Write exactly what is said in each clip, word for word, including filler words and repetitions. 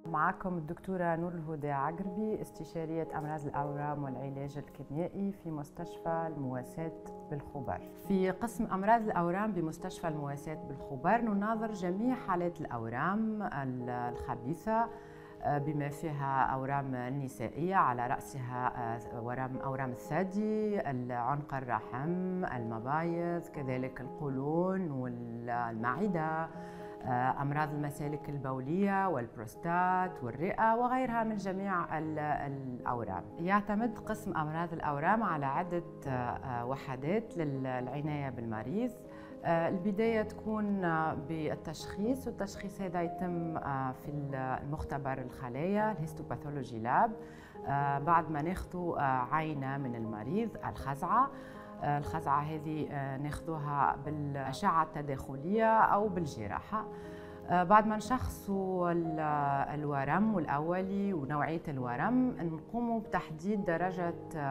معكم الدكتورة نور الهدى عقربي، استشارية أمراض الأورام والعلاج الكيميائي في مستشفى المواساة بالخبر. في قسم أمراض الأورام بمستشفى المواساة بالخبر نناظر جميع حالات الأورام الخبيثة بما فيها أورام النسائية على رأسها ورم أورام الثدي، عنق الرحم، المبايض، كذلك القولون والمعدة، أمراض المسالك البولية والبروستات والرئة وغيرها من جميع الأورام. يعتمد قسم أمراض الأورام على عدة وحدات للعناية بالمريض. البداية تكون بالتشخيص، والتشخيص هذا يتم في المختبر الخلايا الهيستوباثولوجي لاب بعد ما ناخذ عينة من المريض الخزعة. الخزعة هذه ناخذوها بالأشعة التداخلية أو بالجراحة. بعد ما نشخصوا الورم الأولي ونوعية الورم نقوم بتحديد درجة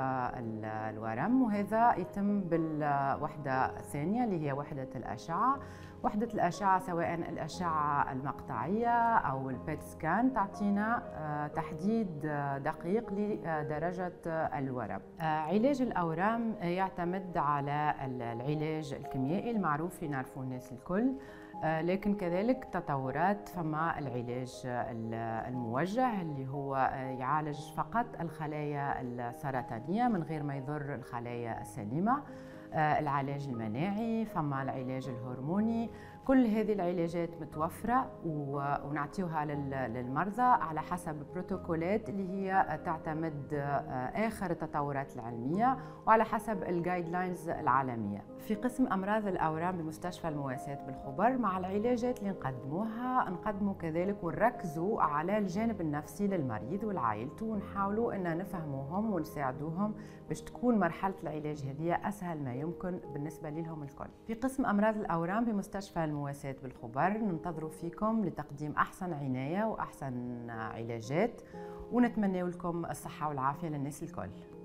الورم، وهذا يتم بالوحدة الثانية اللي هي وحدة الأشعة. وحدة الأشعة سواء الأشعة المقطعية أو البيت سكان تعطينا تحديد دقيق لدرجة الورم. علاج الأورام يعتمد على العلاج الكيميائي المعروف اللي نعرفوه الناس الكل، لكن كذلك تطورات. فما العلاج الموجه اللي هو يعالج فقط الخلايا السرطانية من غير ما يضر الخلايا السليمة. العلاج المناعي، فما العلاج الهرموني. كل هذه العلاجات متوفرة ونعطيوها للمرضى على حسب البروتوكولات اللي هي تعتمد آخر التطورات العلمية وعلى حسب الجايد لاينز العالمية. في قسم أمراض الأورام بمستشفى المواساة بالخبر مع العلاجات اللي نقدموها نقدموا كذلك ونركزوا على الجانب النفسي للمريض والعائلته، ونحاولوا أن نفهموهم ونساعدوهم باش تكون مرحلة العلاج هذه أسهل ما يمكن بالنسبة لهم الكل. في قسم أمراض الأورام بمستشفى المواساة بالخبر ننتظروا فيكم لتقديم أحسن عناية وأحسن علاجات، ونتمنى لكم الصحة والعافية للناس الكل.